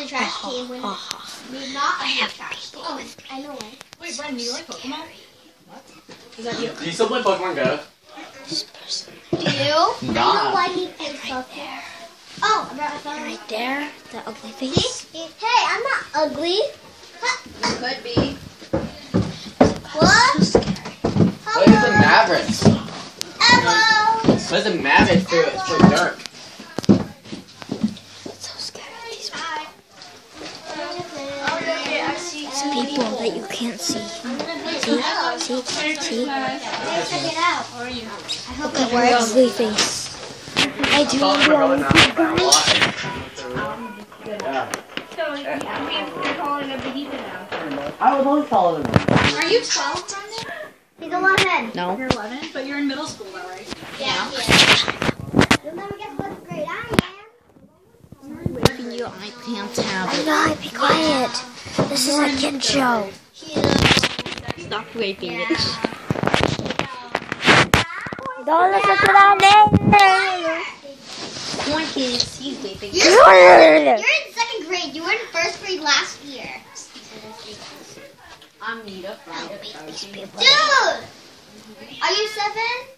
the trash can when we're not in the trash can. Oh, I know it. Wait, Brendan, do you like Pokemon? What? Is that you? Do you still play Pokemon Go? Do you? I know why he plays Right there. Oh, I brought my phone. Right there. The ugly face. See? Hey, I'm not ugly. You could be. What? So scary. What is the Mavericks? Hello. What is the Mavericks for Dirk? It's so scary. These People people that you can't see. See? check it out. I hope it Your works. ugly face. I do Oh, want we're going now. Yeah. So, you're calling a Vegeta now. I was always taller than him. Are you 12, Brendan? He's 11. No. You're 11, but you're in middle school though, right? Yeah. You'll never guess what grade I am. Waving you, I can't have it. No, be quiet. This is a kid show. Stop raping it. Don't listen to that name. Come on, kids. He's raping it. You're in second grade. You were in first grade last year. I'm Nita. Dude! Are you 7?